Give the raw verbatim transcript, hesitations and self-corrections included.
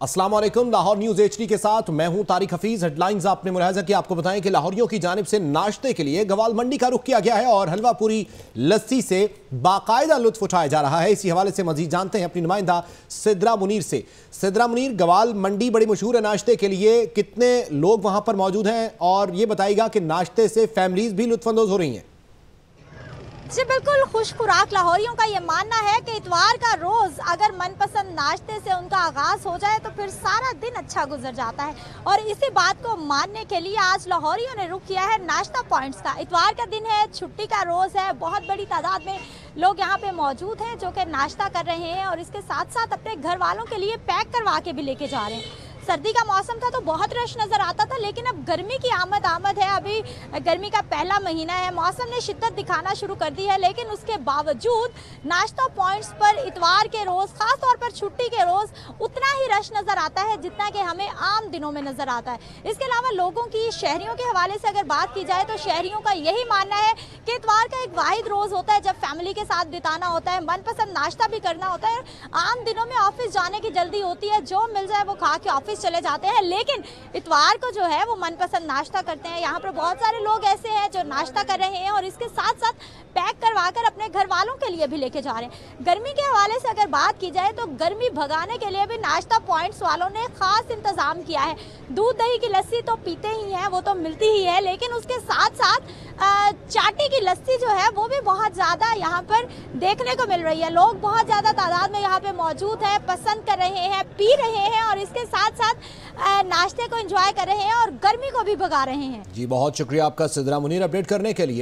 अस्सलाम वालेकुम। Lahore news HD के साथ मैं हूं तारिक हफीज। हेडलाइंस आपने मुलाहिजा कि आपको बताएं कि लाहौरियों की जानिब से नाश्ते के लिए गवाल मंडी का रुख किया गया है और हलवा पूरी लस्सी से बाकायदा लुत्फ उठाया जा रहा है। इसी हवाले से मजीद जानते हैं अपनी नुमाइंदा सिद्रा मुनीर से। सिद्रा मुनीर, गवाल मंडी बड़ी मशहूर है नाश्ते के लिए, कितने लोग वहां पर मौजूद हैं और ये बताइएगा कि नाश्ते से फैमिलीज भी लुत्फानंदोज हो रही हैं? जी बिल्कुल, खुश खुराक लाहौरियों का ये मानना है कि इतवार का रोज़ अगर मनपसंद नाश्ते से उनका आगाज़ हो जाए तो फिर सारा दिन अच्छा गुजर जाता है। और इसी बात को मानने के लिए आज लाहौरियों ने रुख किया है नाश्ता पॉइंट्स का। इतवार का दिन है, छुट्टी का रोज़ है, बहुत बड़ी तादाद में लोग यहाँ पे मौजूद हैं जो कि नाश्ता कर रहे हैं और इसके साथ साथ अपने घर वालों के लिए पैक करवा के भी लेके जा रहे हैं। सर्दी का मौसम था तो बहुत रश नज़र आता था, लेकिन अब गर्मी की आमद आमद है। अभी गर्मी का पहला महीना है, मौसम ने शिद्दत दिखाना शुरू कर दी है, लेकिन उसके बावजूद नाश्ता पॉइंट्स पर इतवार के रोज़, ख़ास तौर पर छुट्टी के रोज़, उतना ही रश नज़र आता है जितना कि हमें आम दिनों में नज़र आता है। इसके अलावा लोगों की, शहरियों के हवाले से अगर बात की जाए तो शहरियों का यही मानना है कि इतवार का एक वाहिद रोज़ होता है जब फैमिली के साथ बिताना होता है, मनपसंद नाश्ता भी करना होता है। आम दिनों में ऑफिस जाने की जल्दी होती है, जो मिल जाए वो खा के ऑफिस चले जाते हैं, लेकिन इतवार को जो है वो मनपसंद नाश्ता करते हैं। यहाँ पर बहुत सारे लोग ऐसे हैं जो नाश्ता कर रहे हैं और इसके साथ साथ पैक करवा कर अपने घर वालों के लिए भी लेके जा रहे हैं। गर्मी के हवाले से अगर बात की जाए तो गर्मी भगाने के लिए भी नाश्ता पॉइंट्स वालों ने खास इंतजाम किया है। दूध दही की लस्सी तो पीते ही हैं, वो तो मिलती ही है, लेकिन उसके साथ साथ चाटी की लस्सी जो है वो भी बहुत ज़्यादा यहाँ पर देखने को मिल रही है। लोग बहुत ज़्यादा तादाद में यहाँ पे मौजूद हैं, पसंद कर रहे हैं, पी रहे हैं और इसके साथ साथ नाश्ते को एंजॉय कर रहे हैं और गर्मी को भी भगा रहे हैं। जी बहुत शुक्रिया आपका सिद्रा मुनीर अपडेट करने के लिए।